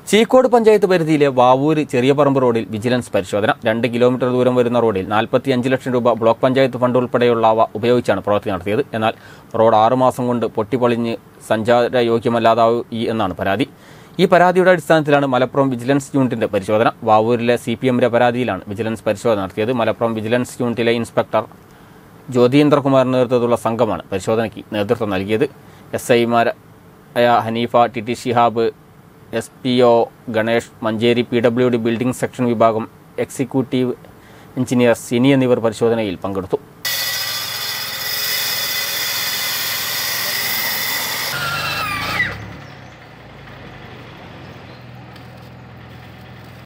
ചീക്കോട് പഞ്ചായത്ത് പരിധിയിലെ വാവൂര് ചെറിയപറമ്പ് റോഡിൽ വിജിലൻസ് പരിശോധന. 2 കിലോമീറ്റർ ദൂരം വരുന്ന റോഡിൽ 45 ലക്ഷം രൂപ ബ്ലോക്ക് പഞ്ചായത്ത് ഫണ്ട് ഉൾപ്പെടെയുള്ളവ ഉപയോഗിച്ചാണ് പ്രവൃത്തി നടത്തിയത്. എന്നാൽ റോഡ് 6 മാസം കൊണ്ട് പൊട്ടിപ്പൊളിഞ്ഞ് സഞ്ചാരയോഗ്യമല്ലാതായി എന്നാണ് പരാതി. ഈ പരാതിയുടെ അടിസ്ഥാനത്തിലാണ് മലപ്പുറം വിജിലൻസ് യൂണിറ്റിന്റെ പരിശോധന. വാവൂരിലെ CPMന്റെ പരാതിയിലാണ് വിജിലൻസ് പരിശോധന നടത്തിയത്. മലപ്പുറം വിജിലൻസ് യൂണിറ്റിലെ ഇൻസ്പെക്ടർ ജ്യോതീന്ദ്രകുമാറിന്റെ നേതൃത്വത്തിലുള്ള സംഘമാണ് പരിശോധനയ്ക്ക് നേതൃത്വം നൽകിയത്. SIമാരായ Haneefa, TT Shihab, SPO Ganesh, Manjeri PWD building section വിഭാഗം എക്സിക്യൂട്ടീവ് എഞ്ചിനീയർ സിനി എന്നിവർ പരിശോധനയിൽ പങ്കെടുത്തു.